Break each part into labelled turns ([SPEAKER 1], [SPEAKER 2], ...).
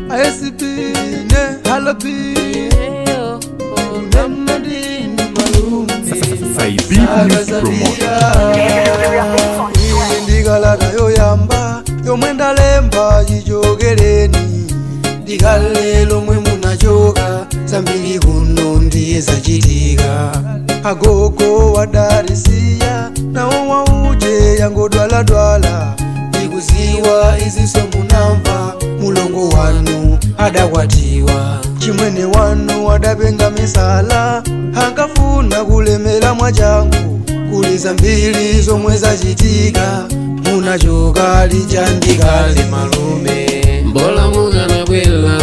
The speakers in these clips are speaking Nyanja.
[SPEAKER 1] ISP ne halapi namnadi malume
[SPEAKER 2] Saibi News Promotion
[SPEAKER 1] Ndigala yo yamba yo mwenda lemba jijogereni Digalelo mwe munajoga zambili kuno ndiye zachitika agogo wadarisia nawo wauje yango dwala ikuziwa iziso munamva mulongo wanu adakwatiwa chimwene wanu adapenga misala hankafuna kulemela mwachangu kuli zambili zomwe zachitika munajoga lijandikale malume
[SPEAKER 3] Mbola mugana bwela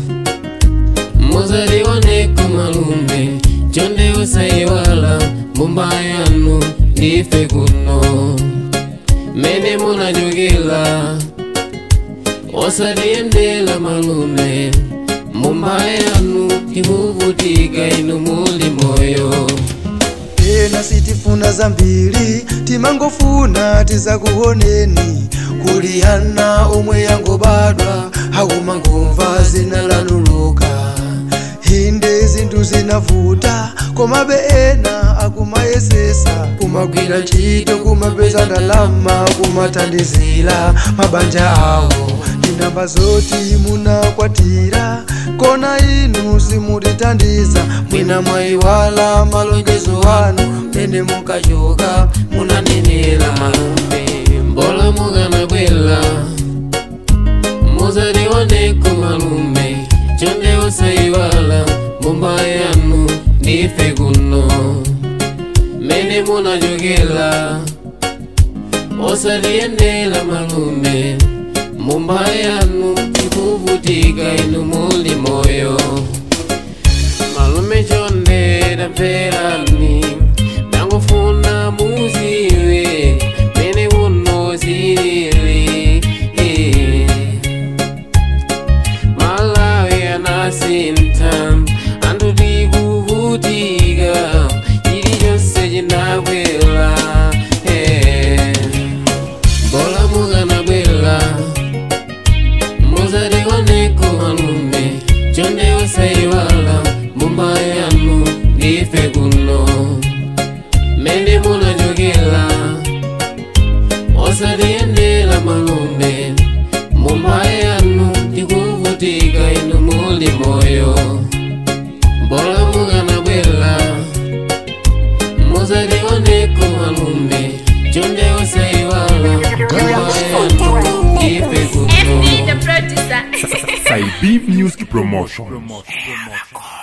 [SPEAKER 3] muzaliwaneko malume chonde usaiwala mbumba yanu ndife kuno mene munajogela osaliendela malume mbumba yanu ikuvutika inu muli moyo
[SPEAKER 1] Tena sitifuna zambili timangofuna tizakuoneni kulihana omwe yango badwa hakumangomva zinalanuluka hinde zintu zinavuta komabe ena akumayesesa kumagwira ntchito kumapeza ndalama kumathandizira mabanja awo ndinamba zoti munakwatira kona inu simutithandiza mwina mwayiwala malonjezo wanu mene mukachoka munanenera malume
[SPEAKER 3] Mbola mugana bwela muzaliwaneko malume chonde usaiwala mbumba yanu ndife kuno mene munajogela osaliendela malume mbumba yanu ikuvutika inu muli moyo malume chonde damperani ndangofuna muziwe mene kuno zilili Malawi anasinta andudi kuvutika ili jose jinabwela Bola mugana bwela muzaliwaneko malume chonde usaiwala mbumba yanu ndife kuno mene munajogela osaliendela malume mbumba yanu ikuvutika inu muli moyo Bola mugana bwela muzaliwaneko malume chonde usaiwala mbumba yanu ndife kuno
[SPEAKER 2] Saibi News Promotion.